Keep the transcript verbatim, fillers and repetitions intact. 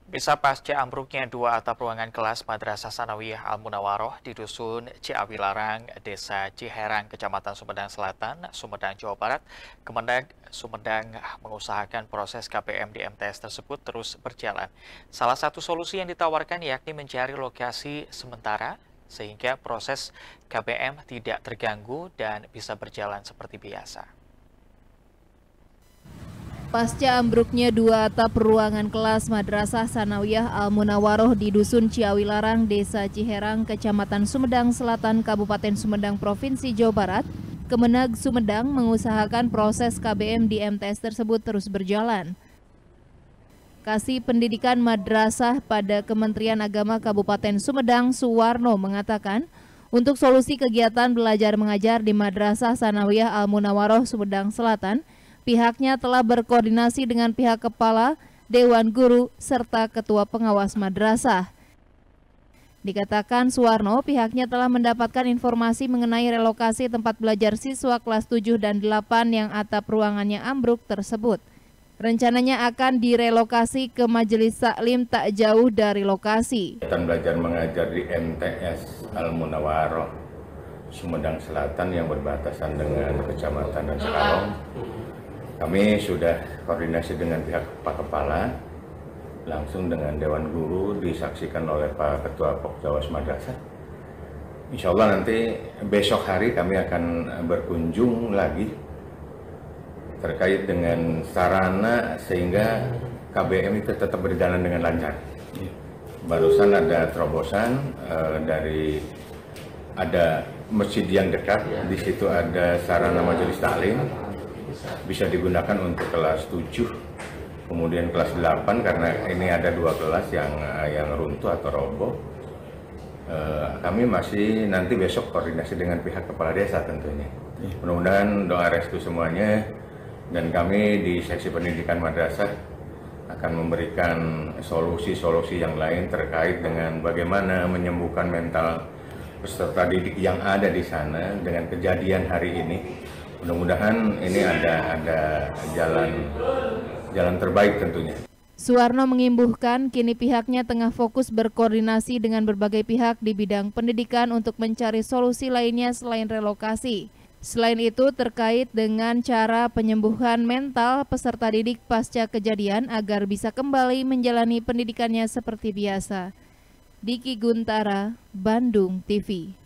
Bisa pasca ambruknya dua atap ruangan kelas Madrasah Sanawiyah Al-Munawaroh di Dusun Ciawilarang, Desa Ciherang, Kecamatan Sumedang Selatan, Sumedang, Jawa Barat, Kemendag Sumedang mengusahakan proses K P M di M T S tersebut terus berjalan. Salah satu solusi yang ditawarkan yakni mencari lokasi sementara sehingga proses K P M tidak terganggu dan bisa berjalan seperti biasa. Pasca ambruknya dua atap ruangan kelas Madrasah Sanawiyah Al-Munawaroh di Dusun Ciawilarang, Desa Ciherang, Kecamatan Sumedang Selatan, Kabupaten Sumedang, Provinsi Jawa Barat, Kemenag Sumedang mengusahakan proses K B M di M T S tersebut terus berjalan. Kasih Pendidikan Madrasah pada Kementerian Agama Kabupaten Sumedang, Suwarno, mengatakan, untuk solusi kegiatan belajar mengajar di Madrasah Sanawiyah Al-Munawaroh, Sumedang Selatan, pihaknya telah berkoordinasi dengan pihak kepala, Dewan Guru, serta Ketua Pengawas Madrasah. Dikatakan Suwarno, pihaknya telah mendapatkan informasi mengenai relokasi tempat belajar siswa kelas tujuh dan delapan yang atap ruangannya ambruk tersebut. Rencananya akan direlokasi ke Majelis Taklim tak jauh dari lokasi. Kegiatan belajar mengajar di M T S Al-Munawaroh, Sumedang Selatan yang berbatasan dengan Kecamatan dan Sekarong. Kami sudah koordinasi dengan pihak Pak Kepala, langsung dengan Dewan Guru, disaksikan oleh Pak Ketua Pokjawas Madrasah. Insya Allah nanti besok hari kami akan berkunjung lagi terkait dengan sarana sehingga K B M itu tetap berjalan dengan lancar. Barusan ada terobosan uh, dari ada masjid yang dekat, di situ ada sarana majelis taklim. Bisa digunakan untuk kelas tujuh, kemudian kelas delapan karena ini ada dua kelas yang yang runtuh atau roboh. E, kami masih nanti besok koordinasi dengan pihak kepala desa tentunya. Mudah-mudahan doa restu semuanya, dan kami di seksi pendidikan madrasah akan memberikan solusi-solusi yang lain terkait dengan bagaimana menyembuhkan mental peserta didik yang ada di sana dengan kejadian hari ini. Mudah-mudahan ini ada ada jalan jalan terbaik tentunya. Suwarno mengimbuhkan kini pihaknya tengah fokus berkoordinasi dengan berbagai pihak di bidang pendidikan untuk mencari solusi lainnya selain relokasi. Selain itu terkait dengan cara penyembuhan mental peserta didik pasca kejadian agar bisa kembali menjalani pendidikannya seperti biasa. Diki Guntara, Bandung T V.